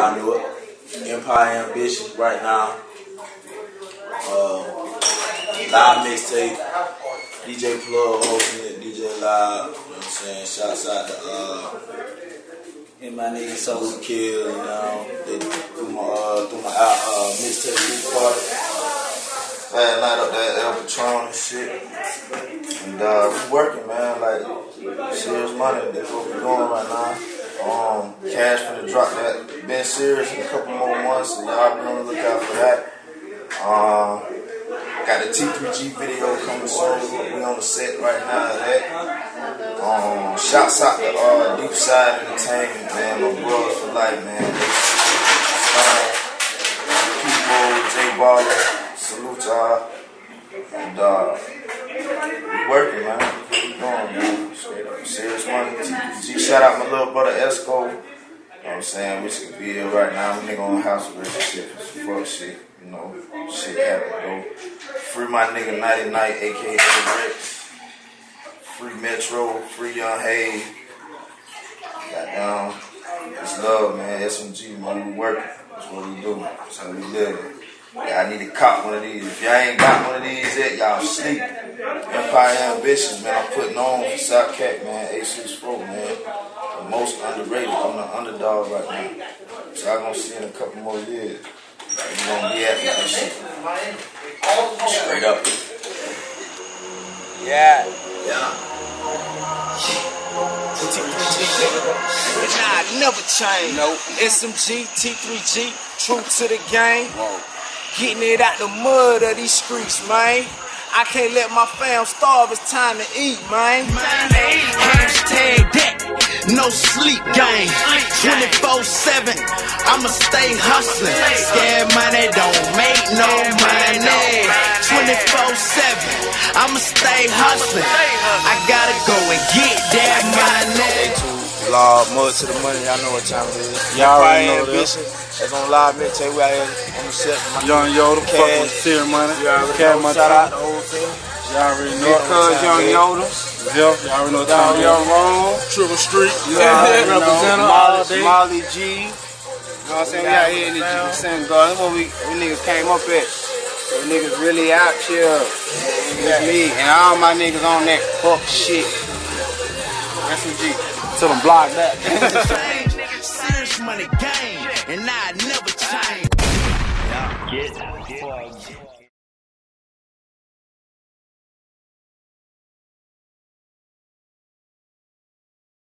Y'all know it. Empire Ambition right now. Live mixtape. DJ Plug hosting it. DJ Live. You know what I'm saying? Shouts out to and my nigga so Kill, you know. They threw my mixtape release party. Last night up there at El Patron and shit. And we working, man, like serious money. That's what we're doing right now. Cash finna drop that. Been serious in a couple more months, so y'all be on the lookout for that. Got the T3G video coming soon. We on the set right now of that. Shouts out to Deep Side Entertainment, man. My brothers for life, man. People, J Baller, salute y'all. And we working, man. We going, man. Straight up, serious money. T3G. Shout out my little brother Esco. You know what I'm saying? We should be here right now. We nigga on house arrest shit. Fuck shit. You know, shit happen, bro. Free my nigga Nighty Night, aka Rex. Free Metro, free Young Hayes. Goddamn, it's love, man. SMG, man. We working. That's what we do. That's how we live. Y'all need to cop one of these. If y'all ain't got one of these yet, y'all sleep. Empire Ambitions, man. I'm putting on for South Cat, man. 864, man. The most underrated. I'm the underdog right now. So y'all gonna see in a couple more years. You gonna be at this shit. Straight up. yeah. Nah, never change. Nope. SMG, T3G, true to the game. Whoa. Getting it out the mud of these streets, man. I can't let my fam starve, it's time to eat, man. Hashtag that, no sleep game. 24/7, I'ma stay hustling. Scared money don't make no money. 24/7, I'ma stay hustling. I gotta go and get that money. Law, mud to the money, y'all know what time it is. Y'all already know this. That's on live mixtape. We out here on the set. Young Yoda, fuck with Sear Money. Shout out the whole team. Y'all already know it. Young Yoda. Y'all already know what time it is. Young Rome. Triple Street. Representative. Molly G. You know what I'm saying? We out here in the G God. That's what we niggas came up at. We niggas really out here. It's me and all my niggas on that fuck shit. SMG. Tell them block that. Serious money game, and I never change. Get